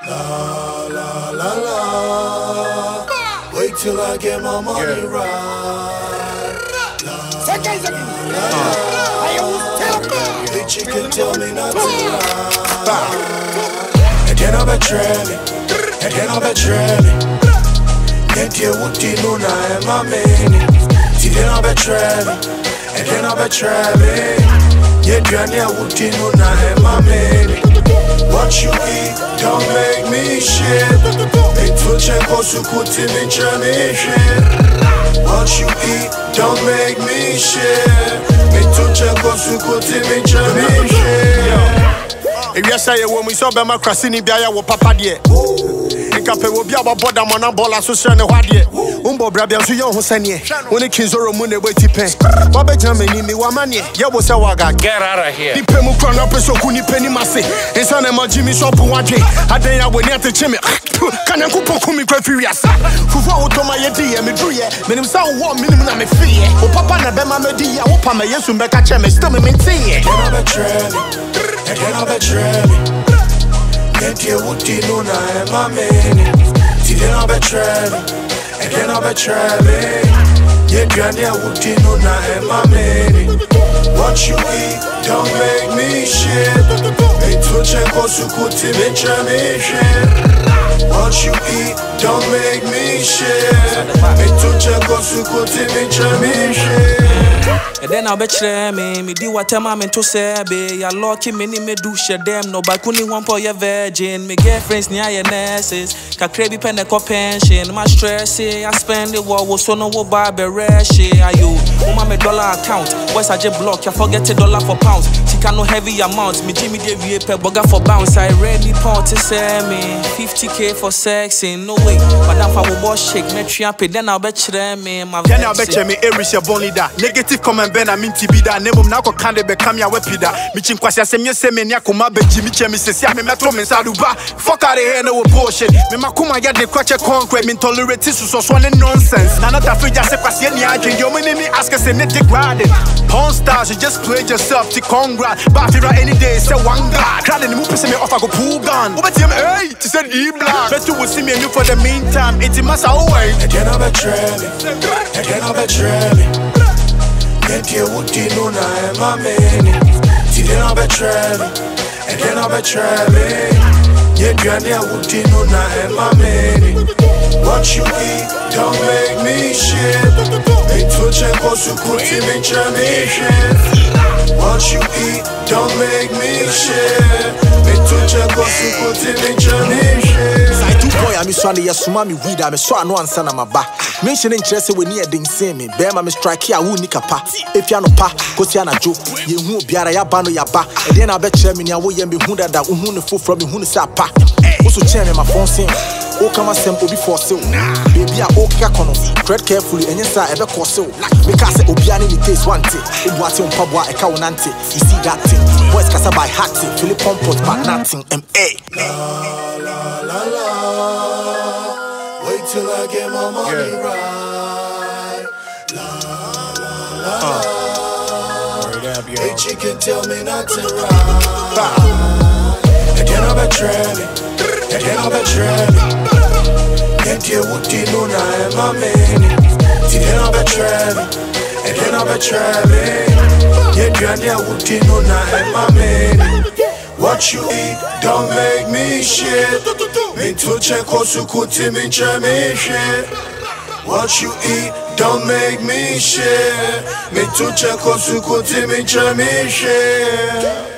La la la la. Wait till I get my money right. La la la. Bitch, you can tell me not to lie. And then I'll betray me. And then I'll betray me. And you would know now I'm a man. See then I'll betray me. And then I'll betray me. Yeah, Johnny, I would know now I'm a man. What you eat don't make me shit. It will check out so good to me shit. What you eat don't make me shit. It will check out so good to me shit. If you say when we saw Bema Crasini Biaya wo papa die. Nkape wo bia boda mona bola so sere ne hwade. Umbo brabia so ye ho sane. Woni kinzoro mu ne beti pen. Bobe jamani mi wa mane. Ye bo se waga get out of here. Di pemu kro na peso ku ni pani mase. Ensa na ma jimi so bu wadwe. Adan ya woni atecheme. Kanya ku poku mi kwa fi wiasa. Fufu wo to ma ye di ye me dru ye. Menim sa wo minim na me fi ye. O papa na be ma me di ya wo pa ma Yesu mbeka che me still me maintain ye. And then I'll betray me. And you would know now I'm a man. See then I'll betray me. And then I'll betray me. Yeah, Johnny, I would know now I'm a man. What you eat don't make me shit. It will check out so good to me shit. What you eat don't make me shit. It will check out so good to me shit. And then I'll betray me di what I'm to say, be ya lucky mini me do share them. No bakuni one for your virgin. Me girlfriends near your nurses. Ka crazy pen a pension. My stress, I spend the war was so no barbe rashi. Ayo, me dollar account. What's a jet block? You forget $1 for pounds. She can no heavy amounts. Me Jimmy Davy per burger for bounce. I ready pound to say me 50K for sexing. No way, madam for boss shake. Me triampy. Then I'll betray me. Then I'll betray me. Every share leader. Negative comment ben I mean tibida. Nemo na ko kande be kam ya wepida. Mi chinkwasi asem yese me nya koma be Jimmy chemi sesi me metro me saduba. Fuck out of here no bullshit. Me makuma ya de kwache concrete. Me tolerate so nonsense. Nana ta free just kwasi ni adwin. Yo me ni ask us ne degraded. Porn stars, you just played yourself to congrats. Bafira any day, say one God. Crowd in the movie, say me off, I go pull gun. Over to me, hey, she said E-Block. Bet you will see me and you for the meantime. 80 months away. And then I'll betray me. And then I'll betray me. And you would know now I'm a man. See then I'll betray me. And then I'll betray me. Yeah, Johnny, I would know now I'm a man. What you eat don't make me shit. It will check out so good to me shit. What you eat don't make me shit. It will check out so good to me shit. Side 2 boy, I'm sorry, yes, mommy, weed, I'm so no answer my back. Mention interest when you didn't see me. Bear my strike here, who nick a pa. If you're no pa, Kosiana Joe, you won't be a yabano yaba. And then I bet you me, I will be who that who fool from me who is a pa. Also, chair my phone saying, oh, come on, simple before so. Baby, I okay, tread carefully and yes, I ever call so. Because Obiani in the case one thing, it was on Pabwa, a cow nante. You see that thing, boys cast by hatting, Philip Pompot, but nothing, M.A. La la la la. Wait till I get my money right. La la la la. Hey, you can tell me not to ride. And then I'll betray me. And then I'll betray me. And you would know now I'm a man. See then I'll betray me. And then I'll betray me. Yeah, Johnny, I would know now I'm a man. What you eat don't make me shit. Me to check out so good to me shit. What you eat don't make me shit. Me to check out so good to me shit.